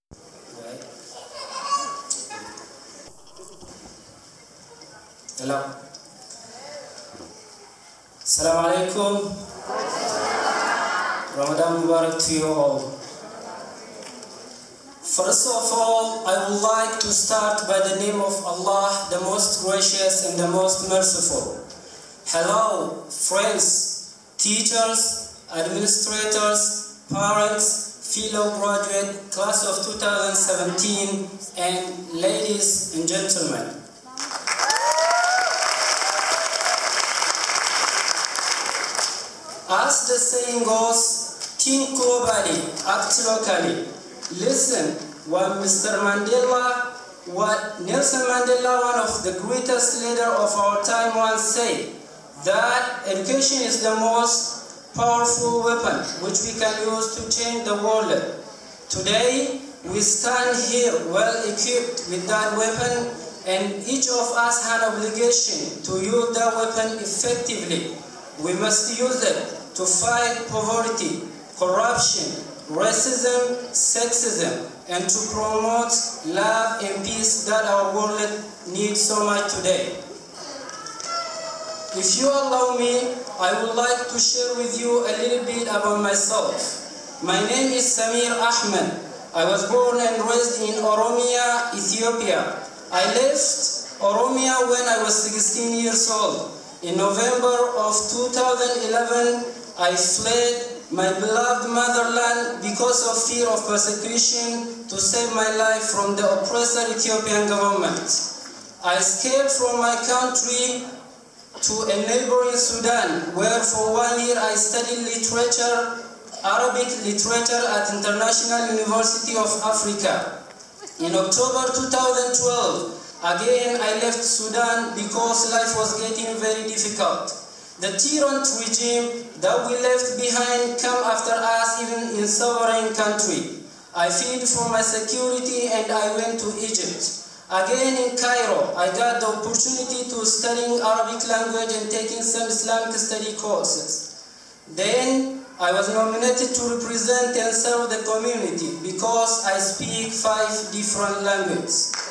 Right. Hello. Assalamu alaikum. Ramadan Mubarak to you all. First of all, I would like to start by the name of Allah, the most gracious and the most merciful. Hello, friends, teachers, administrators, parents, fellow graduate, class of 2017, and ladies and gentlemen. As the saying goes, think globally, act locally. Listen, what Nelson Mandela, one of the greatest leaders of our time, once said, that education is the most powerful weapon which we can use to change the world. Today, we stand here well equipped with that weapon, and each of us has an obligation to use that weapon effectively. We must use it to fight poverty, corruption, racism, sexism, and to promote love and peace that our world needs so much today. If you allow me, I would like to share with you a little bit about myself. My name is Samir Ahmed. I was born and raised in Oromia, Ethiopia. I left Oromia when I was 16 years old. In November of 2011, I fled my beloved motherland because of fear of persecution to save my life from the oppressor Ethiopian government. I escaped from my country to a neighboring Sudan, where for 1 year I studied literature, Arabic literature at International University of Africa. In October 2012, again I left Sudan because life was getting very difficult. The tyrant regime that we left behind came after us even in sovereign country. I fled for my security and I went to Egypt. Again in Cairo, I got the opportunity to study Arabic language and taking some Islamic study courses. Then I was nominated to represent and serve the community because I speak 5 different languages.